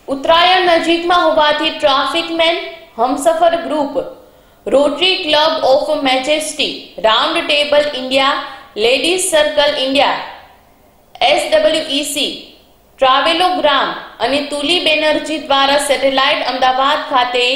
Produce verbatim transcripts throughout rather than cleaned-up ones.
ઉત્તરાયણ નજીકમાં હોવાથી traffic man Humsafar group, rotary club of majesty, round table India, ladies circle India, SWEC, travelogram અને તુલી બેનર્જી દ્વારા satellite Ahmedabad ખાતે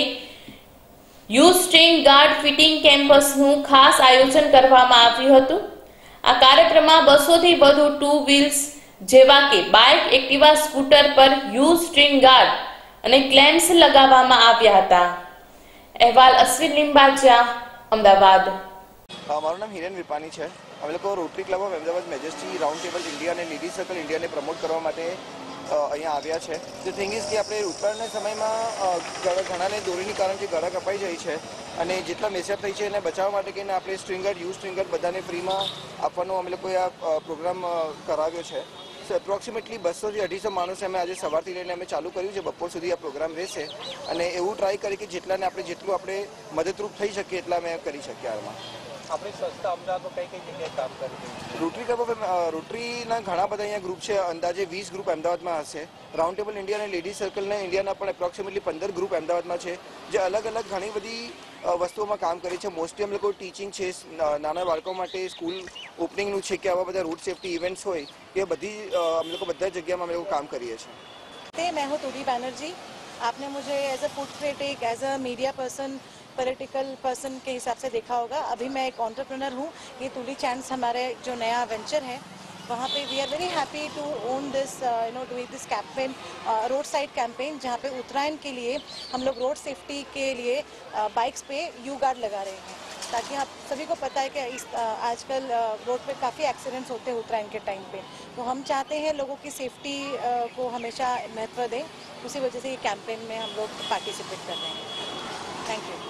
યુ સ્ટ્રીંગ ગાર્ડ ફિટિંગ કેમ્પસનું ખાસ આયોજન કરવામાં આવ્યું હતું। આ કાર્યક્રમમાં બસોથી વધુ ટુ વ્હીલ્સ જેવા કે બાઇક, એક્ટિવા, સ્કૂટર પર યુ સ્ટ્રીંગ ગાર્ડ અને ક્લેમ્સ લગાવવામાં આવ્યા હતા। અહેવાલ અશ્વિન લિંબાચા, અમદાવાદ। મારું નામ હિરેન વિપાની છે। અમે લોકો rotary club of Ahmedabad majesty, round table India અને લેડીઝ સર્કલ ઇન્ડિયાને પ્રમોટ કરવા માટે અહીંયા આવ્યા છે। ધ થિંગ ઇઝ કે આપણે ઉત્તરાયણના સમયમાં ઘણાને દોરીની કારણથી ગળા કપાઈ જાય છે અને જેટલા મેસેપ થઈ છે એને બચાવવા માટે કહીને આપણે સ્ટ્રિંગર યુ સ્ટ્રિંગર બધાને ફ્રીમાં આપવાનો અમે લોકોએ આ પ્રોગ્રામ કરાવ્યો છે। સો એપ્રોક્સિમેટલી બસોથી અઢીસો માણસે અમે આજે સવારથી લઈને અમે ચાલુ કર્યું છે। બપોર સુધી આ પ્રોગ્રામ રહેશે અને એવું ટ્રાય કરી કે જેટલાને આપણે જેટલું આપણે મદદરૂપ થઈ શકીએ એટલા અમે કરી શકીએ। આમાં આપણી સંસ્થા અમદાવાદમાં કઈ કઈ જગ્યાએ કામ કરી રહી છે? રોટરી ક્લબ ઓફ રોટરીના ઘણા બધા અહીંયા ગ્રુપ છે। અંદાજે વીસ ગ્રુપ અમદાવાદમાં હશે। રાઉન્ડ ટેબલ ઇન્ડિયા અને લેડીઝ સર્કલના ઇન્ડિયાના પણ એપ્રોક્સિમેટલી પંદર ગ્રુપ અમદાવાદમાં છે, જે અલગ અલગ ઘણી બધી વસ્તુઓમાં કામ કરે છે। મોસ્ટલી અમે લોકો ટીચિંગ છે, નાના બાળકો માટે સ્કૂલ ઓપનિંગનું છે કે આવા બધા રૂટ સેફ્ટી ઇવેન્ટ્સ હોય એ બધી અમે લોકો બધા જગ્યામાં અમે લોકો કામ કરીએ છીએ। मैं हूँ तुली बैनर्जी। आपने मुझे as a food critic, as a media person, political person के हिसाब से देखा होगा। अभी मैं एक एंटरप्रेन्योर हूँ। ये तुली चैंट्स हमारे जो नया वेंचर है, वहाँ पे we are very happy to own this you know doing this campaign, road side campaign, जहाँ पे उत्तरायण के लिए हम लोग रोड सेफ्टी के लिए बाइक्स पे यू गार्ड लगा रहे हैं, ताकि आप सभी को पता है कि इस आजकल रोड पे काफ़ी एक्सीडेंट्स होते हैं उत्तरायण के टाइम पे। तो हम चाहते हैं लोगों की सेफ्टी को हमेशा महत्व दें। उसी वजह से ये कैंपेन में हम लोग पार्टिसिपेट कर रहे हैं। Thank you.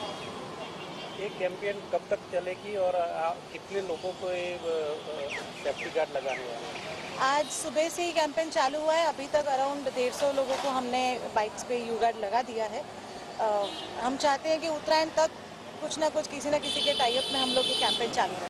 ये कैंपेन कब तक चलेगी और कितने लोगों को ये सेफ्टी गार्ड लगाने वाले हैं? आज सुबह से ही कैंपेन चालू हुआ है। अभी तक अराउंड डेढ़ सौ लोगों को हमने बाइक्स पे यू गार्ड लगा दिया है। आ, हम चाहते हैं कि उत्तरायण तक कुछ ना कुछ किसी न किसी के टाइप में हम लोग ये कैंपेन चालू है।